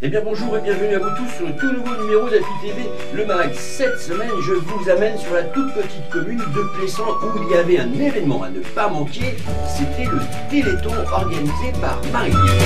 Eh bien bonjour et bienvenue à vous tous sur le tout nouveau numéro d'Appui TV, le MAG. Cette semaine, je vous amène sur la toute petite commune de Plessans où il y avait un événement à ne pas manquer. C'était le Téléthon organisé par Marie-Lise.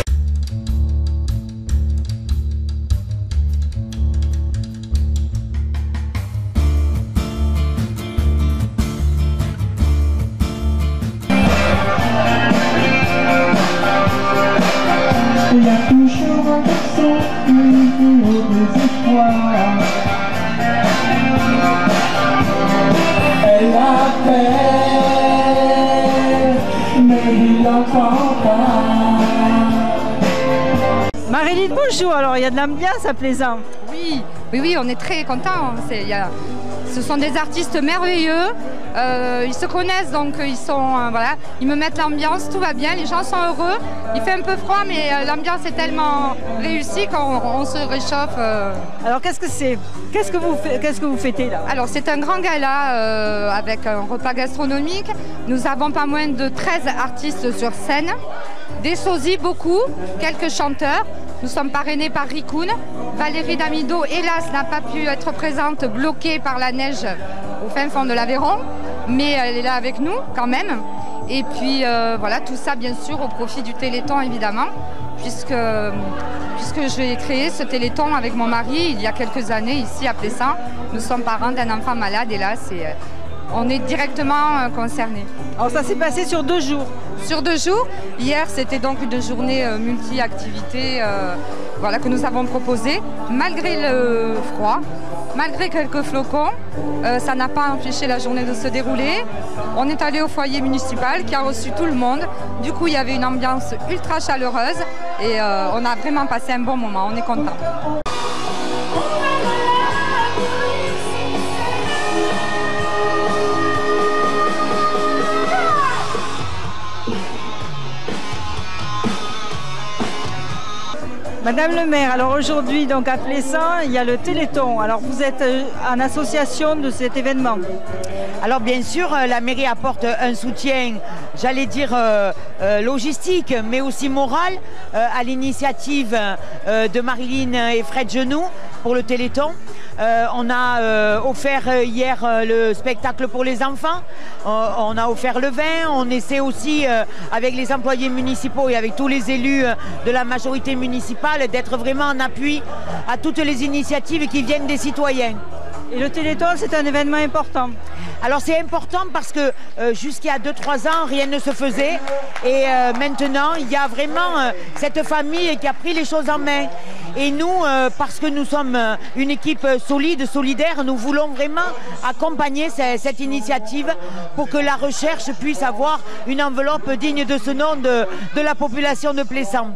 Il y a toujours un garçon qui vit au désespoir. Elle appelle, mais il n'entend pas. Marie-Lise, bonjour. Alors, il y a de l'ambiance à Plaisant. Oui, on est très contents. Ce sont des artistes merveilleux. Ils se connaissent, donc ils me mettent l'ambiance, tout va bien, les gens sont heureux. Il fait un peu froid, mais l'ambiance est tellement réussie qu'on se réchauffe. Alors, qu'est-ce que c'est? Qu'est-ce que vous fêtez là? Alors, c'est un grand gala avec un repas gastronomique. Nous avons pas moins de 13 artistes sur scène, des sosies beaucoup, quelques chanteurs. Nous sommes parrainés par Ricoun. Valérie Damido, hélas, n'a pas pu être présente, bloquée par la neige au fin fond de l'Aveyron, mais elle est là avec nous quand même. Et puis voilà, tout ça bien sûr au profit du Téléthon évidemment, puisque j'ai créé ce Téléthon avec mon mari il y a quelques années ici à Plessans. Nous sommes parents d'un enfant malade et là on est directement concernés. Alors ça s'est passé sur 2 jours. Sur 2 jours. Hier c'était donc une journée multi-activités que nous avons proposée. Malgré le froid, malgré quelques flocons, ça n'a pas empêché la journée de se dérouler. On est allé au foyer municipal qui a reçu tout le monde. Du coup il y avait une ambiance ultra chaleureuse et on a vraiment passé un bon moment, on est content. Madame le maire, alors aujourd'hui donc à Plessans, il y a le Téléthon. Alors vous êtes en association de cet événement. Alors bien sûr, la mairie apporte un soutien, j'allais dire logistique, mais aussi moral, à l'initiative de Marilyn et Fred Genoux pour le Téléthon. On a offert hier le spectacle pour les enfants, on a offert le vin, on essaie aussi avec les employés municipaux et avec tous les élus de la majorité municipale d'être vraiment en appui à toutes les initiatives qui viennent des citoyens. Et le Téléthon, c'est un événement important. Alors c'est important parce que jusqu'à 2-3 ans, rien ne se faisait. Et maintenant, il y a vraiment cette famille qui a pris les choses en main. Et nous, parce que nous sommes une équipe solide, solidaire, nous voulons vraiment accompagner cette initiative pour que la recherche puisse avoir une enveloppe digne de ce nom de la population de Plessans.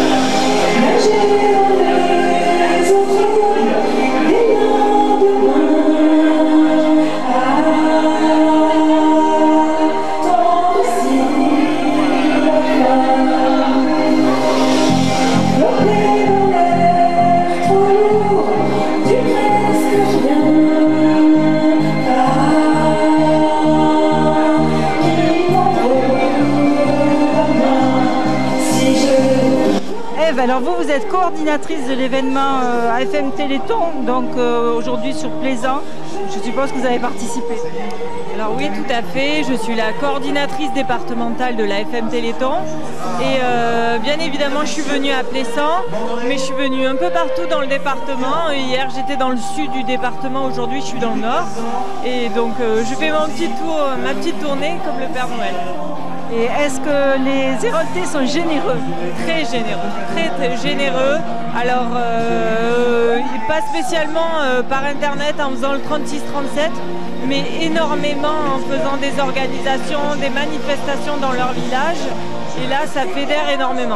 Alors vous êtes coordinatrice de l'événement AFM Téléthon, donc aujourd'hui sur Plaisant. Je suppose que vous avez participé. Alors oui, tout à fait. Je suis la coordinatrice départementale de l'AFM Téléthon. Et bien évidemment, je suis venue à Plessans, mais je suis venue un peu partout dans le département. Hier, j'étais dans le sud du département. Aujourd'hui, je suis dans le nord. Et donc, je fais mon petit tour, ma petite tournée comme le Père Noël. Et est-ce que les Héroltais sont généreux? Très généreux, très très généreux. Alors, pas spécialement par internet en faisant le 36-37, mais énormément en faisant des organisations, des manifestations dans leur village. Et là, ça fédère énormément.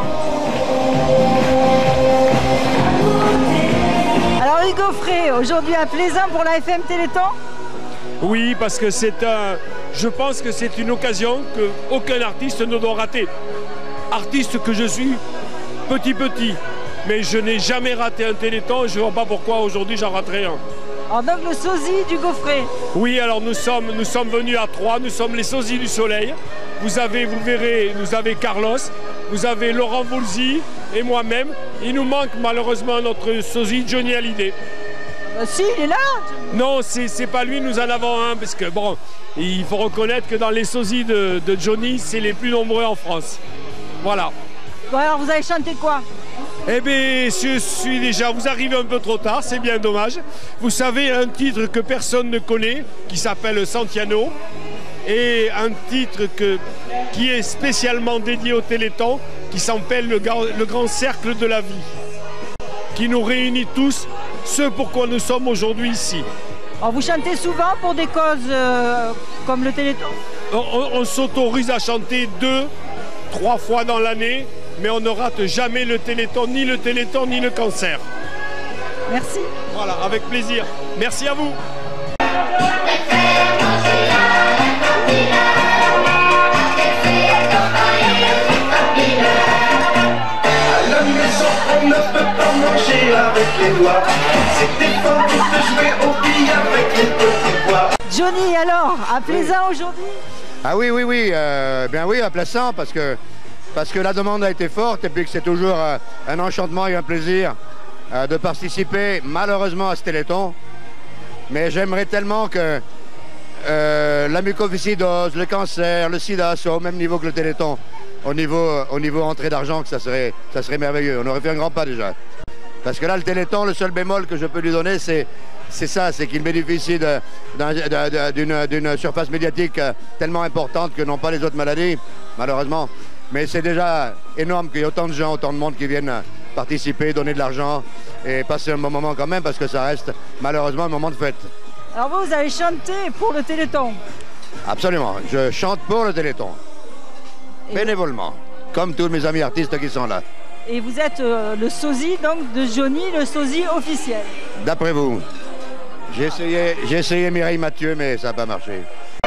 Alors Hugo Frey, aujourd'hui à Plaisant pour la FM Téléthon? Oui, parce que je pense que c'est une occasion qu'aucun artiste ne doit rater. Artiste que je suis, petit, mais je n'ai jamais raté un Téléthon et je ne vois pas pourquoi aujourd'hui j'en raterai un. Alors donc le sosie du Gaufret. Oui, alors nous sommes venus à 3, nous sommes les sosies du soleil. Vous verrez, nous avez Carlos, vous avez Laurent Voulzy et moi-même. Il nous manque malheureusement notre sosie Johnny Hallyday. Si, il est là. Non, c'est pas lui, nous en avons un, parce que bon, il faut reconnaître que dans les sosies de Johnny, c'est les plus nombreux en France. Voilà. Bon, alors vous avez chanté quoi? Eh bien, je suis déjà, vous arrivez un peu trop tard, c'est bien dommage. Vous savez, un titre que personne ne connaît, qui s'appelle Santiano, et un titre qui est spécialement dédié au Téléthon, qui s'appelle le Grand Cercle de la Vie, qui nous réunit tous, ce pourquoi nous sommes aujourd'hui ici. Alors vous chantez souvent pour des causes comme le Téléthon? On s'autorise à chanter 2-3 fois dans l'année, mais on ne rate jamais le Téléthon, ni le cancer. Merci. Voilà, avec plaisir. Merci à vous. On ne peut pas manger avec les doigts. C'était fort de jouer au billes avec les petits pois. Johnny, alors, à Plaisant aujourd'hui? Ah oui, bien oui, à Plaisant, parce que la demande a été forte et puis que c'est toujours un enchantement et un plaisir de participer malheureusement à ce Téléthon. Mais j'aimerais tellement que la mucoviscidose, le cancer, le sida soient au même niveau que le Téléthon. Au niveau entrée d'argent, que ça serait merveilleux. On aurait fait un grand pas déjà. Parce que là, le Téléthon, le seul bémol que je peux lui donner, c'est qu'il bénéficie d'une surface médiatique tellement importante que n'ont pas les autres maladies, malheureusement. Mais c'est déjà énorme qu'il y ait autant de gens, autant de monde qui viennent participer, donner de l'argent et passer un bon moment quand même, parce que ça reste malheureusement un moment de fête. Alors vous avez chanté pour le Téléthon? Absolument, je chante pour le Téléthon. Bénévolement, comme tous mes amis artistes qui sont là. Et vous êtes le sosie donc de Johnny, le sosie officiel. D'après vous, j'ai essayé Mireille Mathieu, mais ça n'a pas marché.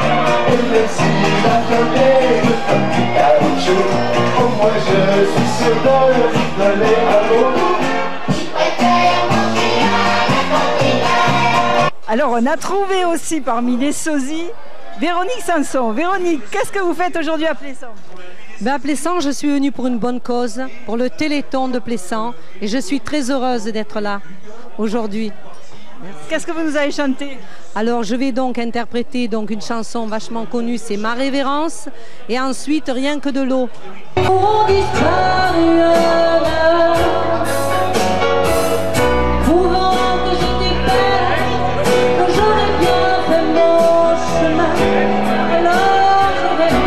Alors on a trouvé aussi parmi les sosies Véronique Sanson. Véronique, qu'est-ce que vous faites aujourd'hui à Plaisant? À Plaisant, je suis venue pour une bonne cause, pour le Téléthon de Plaisant, et je suis très heureuse d'être là aujourd'hui. Qu'est-ce que vous nous avez chanté? Alors je vais donc interpréter une chanson vachement connue, c'est Ma Révérence, et ensuite Rien que de l'eau. On disparaît prouvant que j'étais belle, que j'aurais bien fait mon chemin. Alors je vais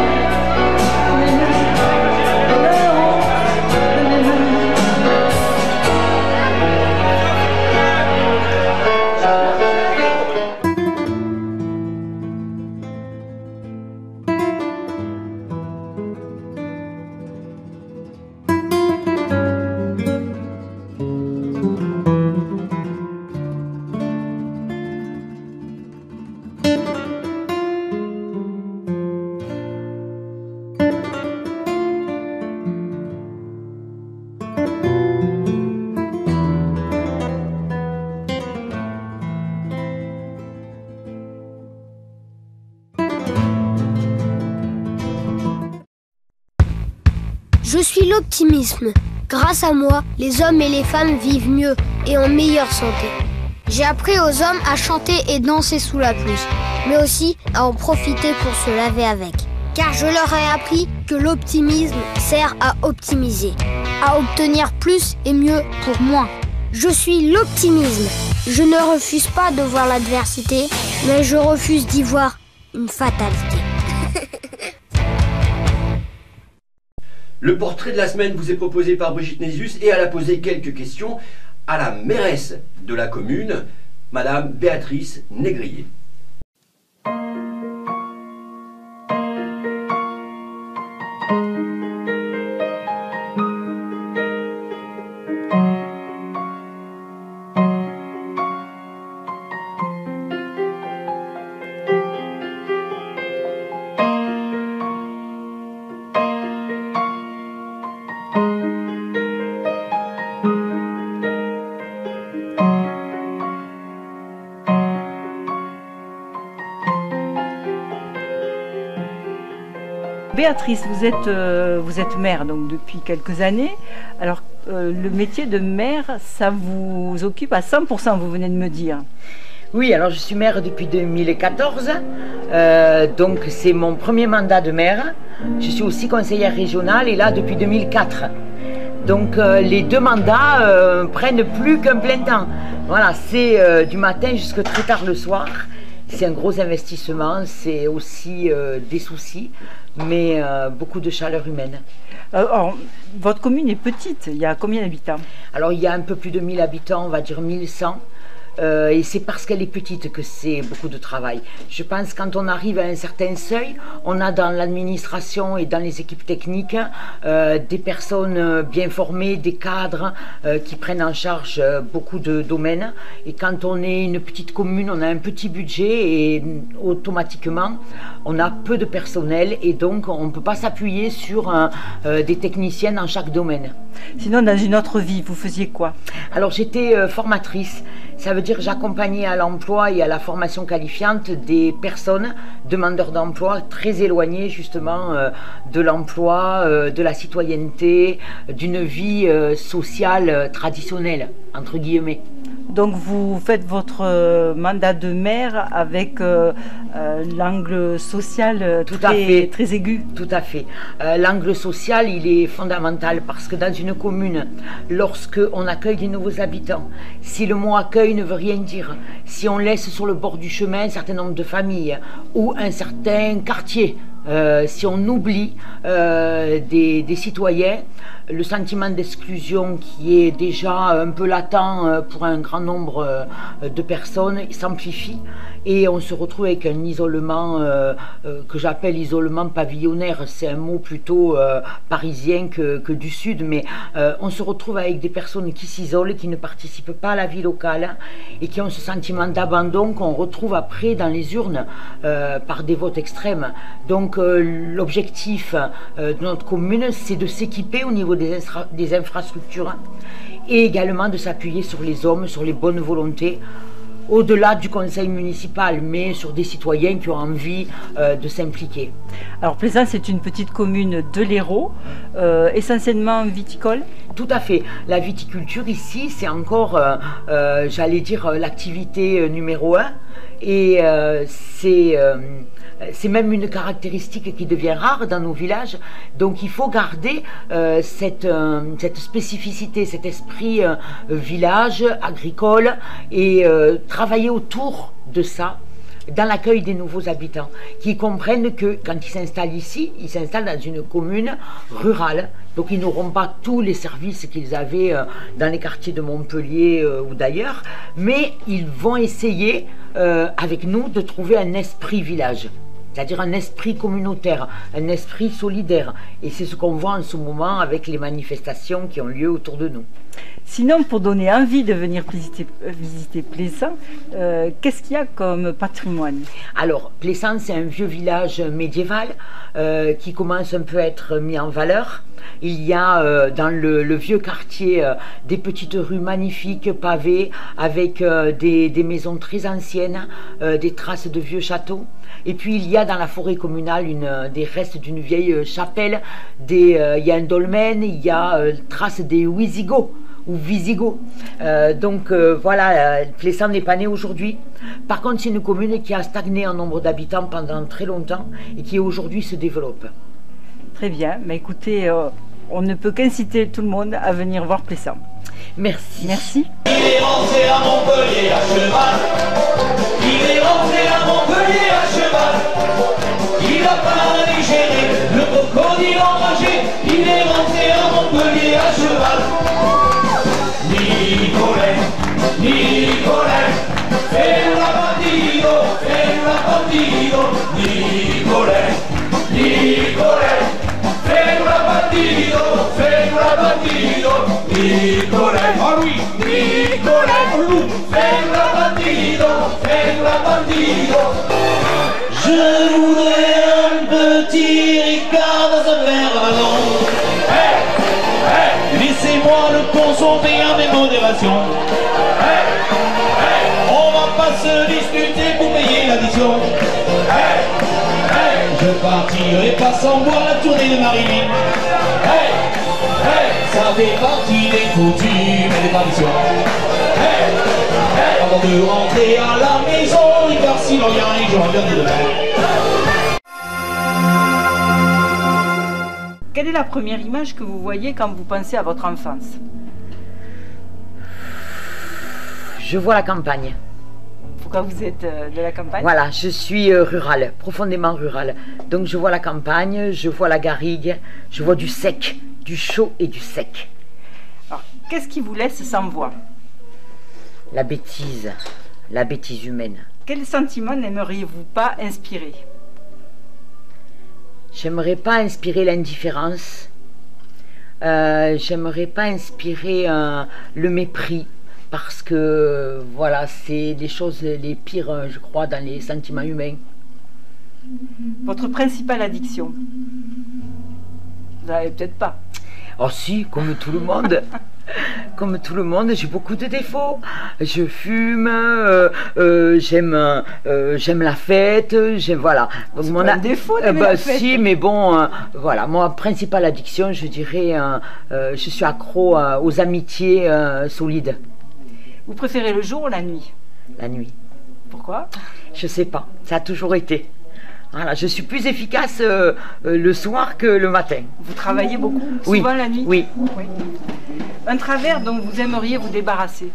Je suis l'optimisme. Grâce à moi, les hommes et les femmes vivent mieux et en meilleure santé. J'ai appris aux hommes à chanter et danser sous la pluie, mais aussi à en profiter pour se laver avec. Car je leur ai appris que l'optimisme sert à optimiser, à obtenir plus et mieux pour moins. Je suis l'optimisme. Je ne refuse pas de voir l'adversité, mais je refuse d'y voir une fatalité. Le portrait de la semaine vous est proposé par Brigitte Nézius et elle a posé quelques questions à la mairesse de la commune, Madame Béatrice Négrier. Béatrice, vous êtes maire donc depuis quelques années. Alors, le métier de maire, ça vous occupe à 100%, vous venez de me dire. Oui, alors je suis maire depuis 2014, donc c'est mon premier mandat de maire. Je suis aussi conseillère régionale et là depuis 2004. Donc les deux mandats prennent plus qu'un plein temps. Voilà, c'est du matin jusqu'à très tard le soir. C'est un gros investissement, c'est aussi des soucis, mais beaucoup de chaleur humaine. Alors, votre commune est petite, il y a combien d'habitants? Alors il y a un peu plus de 1000 habitants, on va dire 1100. Et c'est parce qu'elle est petite que c'est beaucoup de travail. Je pense que quand on arrive à un certain seuil, on a dans l'administration et dans les équipes techniques des personnes bien formées, des cadres qui prennent en charge beaucoup de domaines. Et quand on est une petite commune, on a un petit budget et automatiquement, on a peu de personnel et donc on ne peut pas s'appuyer sur des techniciens dans chaque domaine. Sinon, dans une autre vie, vous faisiez quoi? Alors j'étais formatrice. Ça veut dire que j'accompagnais à l'emploi et à la formation qualifiante des personnes demandeurs d'emploi très éloignées justement de l'emploi, de la citoyenneté, d'une vie sociale traditionnelle, entre guillemets. Donc vous faites votre mandat de maire avec l'angle social très aigu. Tout à fait. L'angle social, il est fondamental parce que dans une commune, lorsque on accueille des nouveaux habitants, si le mot accueil ne veut rien dire, si on laisse sur le bord du chemin un certain nombre de familles ou un certain quartier, si on oublie des citoyens, le sentiment d'exclusion qui est déjà un peu latent pour un grand nombre de personnes s'amplifie et on se retrouve avec un isolement que j'appelle isolement pavillonnaire. C'est un mot plutôt parisien que du sud, mais on se retrouve avec des personnes qui s'isolent, qui ne participent pas à la vie locale et qui ont ce sentiment d'abandon qu'on retrouve après dans les urnes par des votes extrêmes. Donc l'objectif de notre commune, c'est de s'équiper au niveau des infrastructures et également de s'appuyer sur les hommes, sur les bonnes volontés, au-delà du conseil municipal, mais sur des citoyens qui ont envie de s'impliquer. Alors Plaisance, c'est une petite commune de l'Hérault, essentiellement viticole. Tout à fait. La viticulture ici, c'est encore, j'allais dire, l'activité numéro 1. Et c'est même une caractéristique qui devient rare dans nos villages. Donc il faut garder cette spécificité, cet esprit village, agricole et travailler autour de ça dans l'accueil des nouveaux habitants, qui comprennent que quand ils s'installent ici, ils s'installent dans une commune rurale, donc ils n'auront pas tous les services qu'ils avaient dans les quartiers de Montpellier ou d'ailleurs, mais ils vont essayer avec nous de trouver un esprit village. C'est-à-dire un esprit communautaire, un esprit solidaire. Et c'est ce qu'on voit en ce moment avec les manifestations qui ont lieu autour de nous. Sinon, pour donner envie de venir visiter Plaisance, qu'est-ce qu'il y a comme patrimoine? Alors, Plaisance, c'est un vieux village médiéval qui commence un peu à être mis en valeur. Il y a dans le vieux quartier des petites rues magnifiques, pavées, avec des maisons très anciennes, des traces de vieux châteaux. Et puis il y a dans la forêt communale des restes d'une vieille chapelle, il y a un dolmen, il y a traces des Wisigoths ou Visigoths. Donc voilà, Plaisance n'est pas né aujourd'hui. Par contre, c'est une commune qui a stagné en nombre d'habitants pendant très longtemps et qui aujourd'hui se développe. Très bien, mais écoutez, on ne peut qu'inciter tout le monde à venir voir Plaisance. Merci. Merci. Il est rentré à Montpellier à cheval. Il est rentré à Montpellier à cheval. Il n'a pas digéré le crocodile enragé. Il est rentré à Montpellier à cheval. Nicolet, Nicolet, fais la bandido, Nicolet, Nicolet, fais la bandido, Nicolet, oh oui, Nicolet, fais la bandido. Je voudrais un petit Ricard dans un verre à ballon. Hey, hey, laissez-moi le consommer à mes modérations. Hey, hey, on va pas se disputer pour payer l'addition. Hey, hey, je partirai pas sans boire la tournée de Marilyn. Hey, hey, Ça fait partie des coutumes et des traditions. Hey, hey, avant de rentrer à la maison, car sinon rien, et j'aurais bien dit de même. Quelle est la première image que vous voyez quand vous pensez à votre enfance? Je vois la campagne. Pourquoi vous êtes de la campagne? Voilà, je suis rurale, profondément rurale. Donc je vois la campagne, je vois la garrigue, je vois du sec, du chaud et du sec. Alors, qu'est-ce qui vous laisse sans voix? La bêtise humaine. Quel sentiment n'aimeriez-vous pas inspirer? J'aimerais pas inspirer l'indifférence. J'aimerais pas inspirer le mépris. Parce que, voilà, c'est les choses les pires, je crois, dans les sentiments humains. Votre principale addiction? Vous n'avez peut-être pas. Oh si, comme tout le monde. Comme tout le monde, j'ai beaucoup de défauts. Je fume, j'aime la fête, voilà. Donc c'est pas un défaut d'aimer la fête. Si, mais bon, voilà. Moi, principale addiction, je dirais, je suis accro aux amitiés solides. Vous préférez le jour ou la nuit? La nuit. Pourquoi? Je sais pas, ça a toujours été. Voilà, je suis plus efficace le soir que le matin. Vous travaillez beaucoup, oui. Souvent la nuit? Oui. Oui. Un travers dont vous aimeriez vous débarrasser?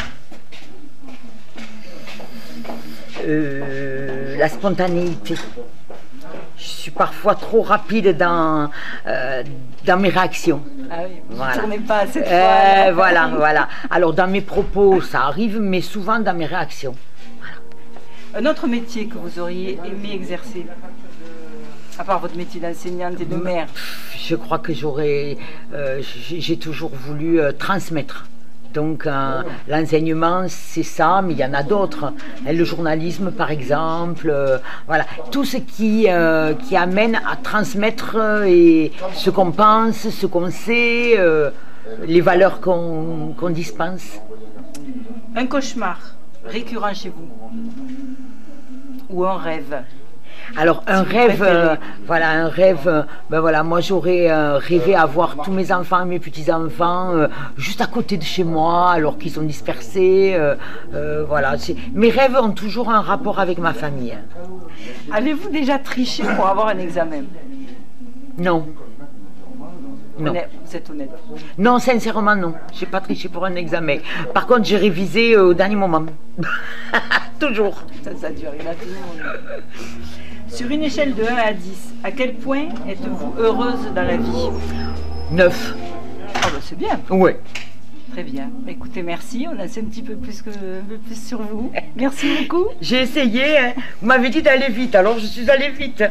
La spontanéité. Je suis parfois trop rapide dans mes réactions. Ah oui, vous voilà. Ne tournez pas à cette fois. Voilà. Alors dans mes propos, ça arrive, mais souvent dans mes réactions. Voilà. Un autre métier que vous auriez aimé exercer, à part votre métier d'enseignante et de mère? Je crois que j'ai toujours voulu transmettre. Donc l'enseignement, c'est ça, mais il y en a d'autres. Le journalisme, par exemple, voilà, tout ce qui amène à transmettre ce qu'on pense, ce qu'on sait, les valeurs qu'on dispense. Un cauchemar récurrent chez vous? Ou un rêve? Alors un rêve, ben voilà, moi j'aurais rêvé avoir tous mes enfants et mes petits-enfants juste à côté de chez moi, alors qu'ils sont dispersés, voilà. Mes rêves ont toujours un rapport avec ma famille. Avez-vous déjà triché pour avoir un examen? Non. Non. Vous êtes honnête? Non, sincèrement non, j'ai pas triché pour un examen. Par contre j'ai révisé au dernier moment. Toujours. Ça dure, il a tout le monde. Sur une échelle de 1 à 10, à quel point êtes-vous heureuse dans la vie? 9. Ah bah c'est bien. Oui. Très bien. Écoutez, merci. On a sait un petit peu plus sur vous. Merci beaucoup. J'ai essayé. Hein. Vous m'avez dit d'aller vite, alors je suis allée vite.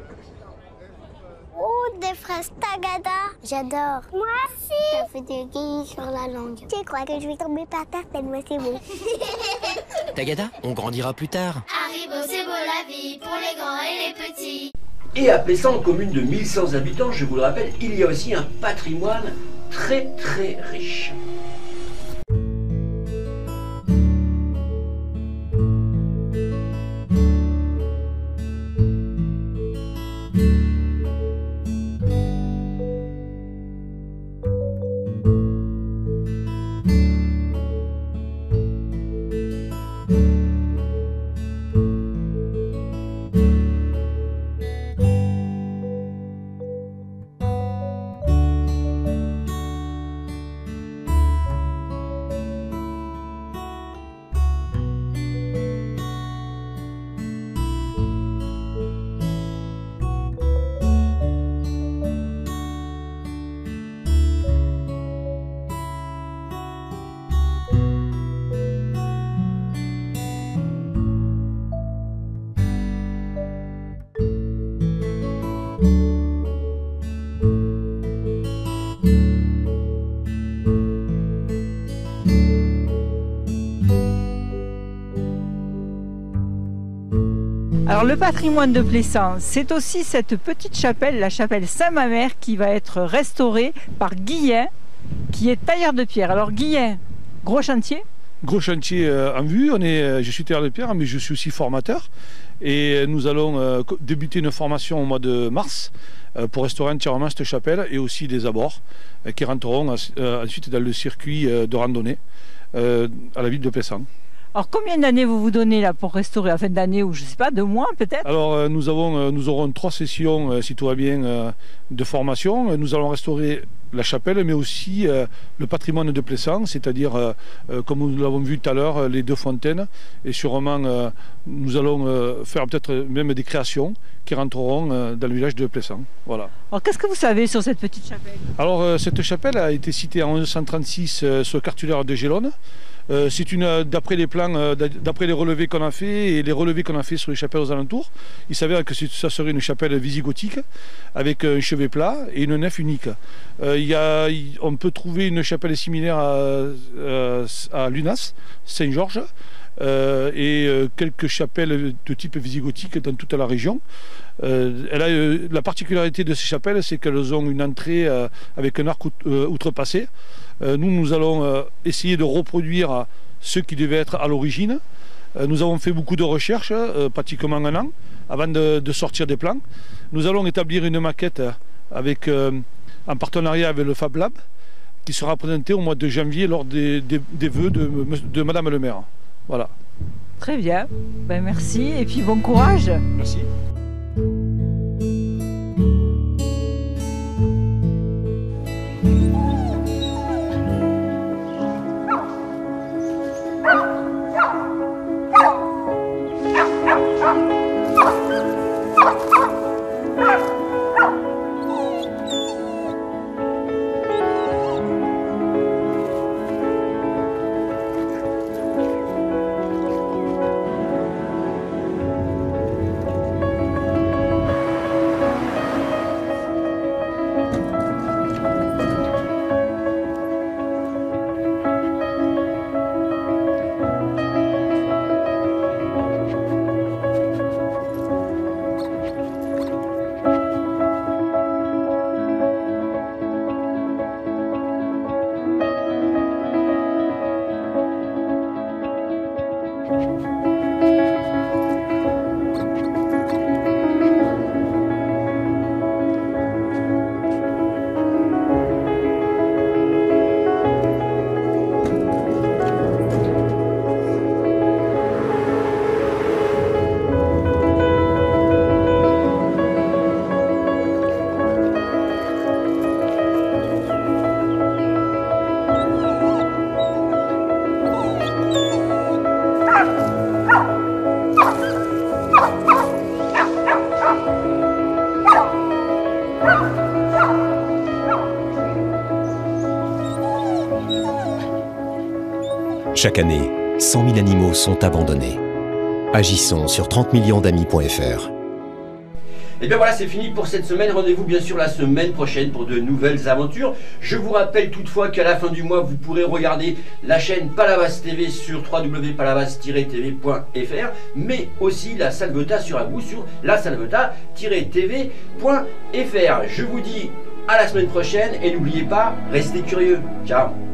Oh, des fraises Tagada. J'adore. Moi aussi. Ça fait des guillis sur la langue. Tu crois que je vais tomber par terre tellement c'est beau. Tagada, on grandira plus tard. Haribo, c'est beau la vie pour les grands et les petits. Et à Plessan, commune de 1100 habitants, je vous le rappelle, il y a aussi un patrimoine très très riche. Alors le patrimoine de Plessan, c'est aussi cette petite chapelle, la chapelle Saint-Mamère, qui va être restaurée par Guillain, qui est tailleur de pierre. Alors Guillain, gros chantier? Gros chantier en vue, je suis tailleur de pierre, mais je suis aussi formateur. Et nous allons débuter une formation au mois de mars pour restaurer entièrement cette chapelle et aussi les abords qui rentreront ensuite dans le circuit de randonnée à la ville de Plessan. Alors combien d'années vous vous donnez là pour restaurer, à fin d'année ou je ne sais pas, 2 mois peut-être? Alors nous aurons 3 sessions, si tout va bien, de formation. Nous allons restaurer la chapelle, mais aussi le patrimoine de Plessan, c'est-à-dire, comme nous l'avons vu tout à l'heure, les 2 fontaines. Et sûrement, nous allons faire peut-être même des créations qui rentreront dans le village de Plessan. Voilà. Alors qu'est-ce que vous savez sur cette petite chapelle? Alors cette chapelle a été citée en 1936 sur le cartulaire de Gélone. C'est d'après les plans, d'après les relevés qu'on a fait et les relevés qu'on a fait sur les chapelles aux alentours, il s'avère que ça serait une chapelle visigothique avec un chevet plat et une nef unique. On peut trouver une chapelle similaire à Lunas, Saint-Georges, et quelques chapelles de type visigothique dans toute la région. La particularité de ces chapelles, c'est qu'elles ont une entrée avec un arc outrepassé. Nous allons essayer de reproduire ce qui devait être à l'origine. Nous avons fait beaucoup de recherches, pratiquement 1 an, avant de sortir des plans. Nous allons établir une maquette en partenariat avec le Fab Lab, qui sera présentée au mois de janvier lors des vœux de Madame le maire. Voilà. Très bien, ben, merci et puis bon courage. Merci. Chaque année, 100 000 animaux sont abandonnés. Agissons sur 30millionsdamis.fr. Et bien voilà, c'est fini pour cette semaine. Rendez-vous bien sûr la semaine prochaine pour de nouvelles aventures. Je vous rappelle toutefois qu'à la fin du mois, vous pourrez regarder la chaîne Palavas TV sur www.palavas-tv.fr, mais aussi la Salvetat sur Abou sur lasalvetat-tv.fr. Je vous dis à la semaine prochaine et n'oubliez pas, restez curieux. Ciao.